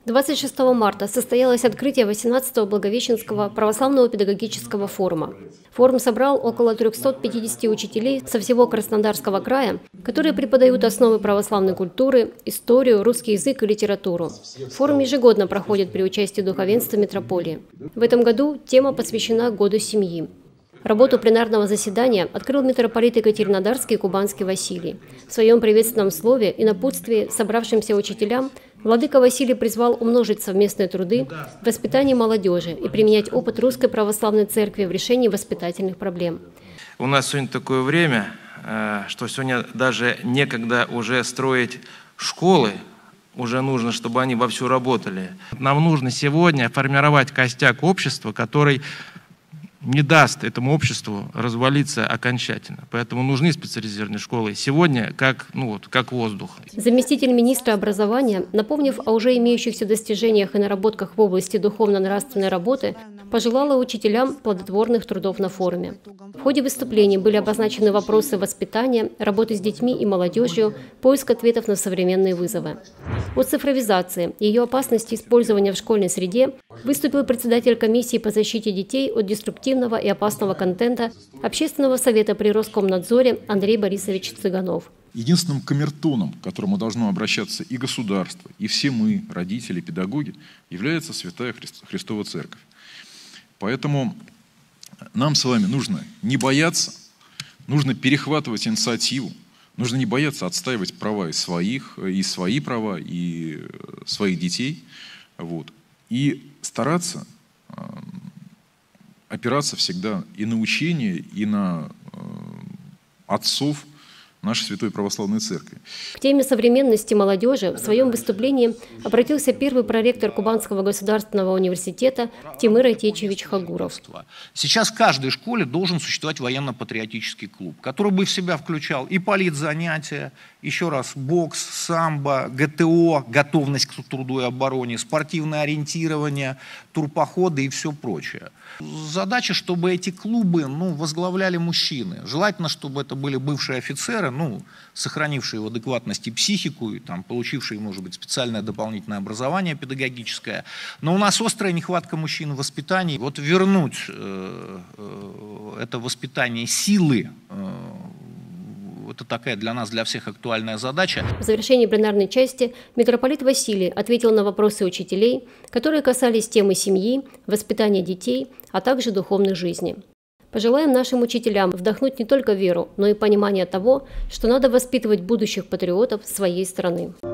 26 марта состоялось открытие 18-го Благовещенского православного педагогического форума. Форум собрал около 350 учителей со всего Краснодарского края, которые преподают основы православной культуры, историю, русский язык и литературу. Форум ежегодно проходит при участии духовенства митрополии. В этом году тема посвящена Году семьи. Работу пленарного заседания открыл митрополит Екатеринодарский и Кубанский Василий. В своем приветственном слове и напутствии собравшимся учителям владыка Василий призвал умножить совместные труды в воспитании молодежи и применять опыт Русской Православной Церкви в решении воспитательных проблем. У нас сегодня такое время, что сегодня даже некогда уже строить школы, уже нужно, чтобы они вовсю работали. Нам нужно сегодня формировать костяк общества, который не даст этому обществу развалиться окончательно. Поэтому нужны специализированные школы. Сегодня как воздух. Заместитель министра образования, напомнив о уже имеющихся достижениях и наработках в области духовно-нравственной работы, пожелала учителям плодотворных трудов на форуме. В ходе выступлений были обозначены вопросы воспитания, работы с детьми и молодежью, поиск ответов на современные вызовы. О цифровизации и ее опасности использования в школьной среде выступил председатель комиссии по защите детей от деструктивного и опасного контента Общественного совета при Роскомнадзоре Андрей Борисович Цыганов. Единственным камертоном, к которому должно обращаться и государство, и все мы, родители, педагоги, является Святая Христова Церковь. Поэтому нам с вами нужно не бояться, нужно перехватывать инициативу, нужно не бояться отстаивать права и свои права, и своих детей. И стараться опираться всегда и на учение, и на отцов нашей Святой Православной Церкви. К теме современности молодежи в своем выступлении обратился первый проректор Кубанского государственного университета Тимыр Айтечевич Хагуров. Сейчас в каждой школе должен существовать военно-патриотический клуб, который бы в себя включал и политзанятия, еще раз, бокс, самбо, ГТО, готовность к труду и обороне, спортивное ориентирование, турпоходы и все прочее. Задача, чтобы эти клубы возглавляли мужчины. Желательно, чтобы это были бывшие офицеры, сохранившие в адекватности психику и получившие, может быть, специальное дополнительное образование педагогическое. Но у нас острая нехватка мужчин в воспитании. Вот вернуть это воспитание силы, это такая для нас, для всех актуальная задача. В завершении пленарной части митрополит Василий ответил на вопросы учителей, которые касались темы семьи, воспитания детей, а также духовной жизни. Пожелаем нашим учителям вдохнуть не только веру, но и понимание того, что надо воспитывать будущих патриотов своей страны.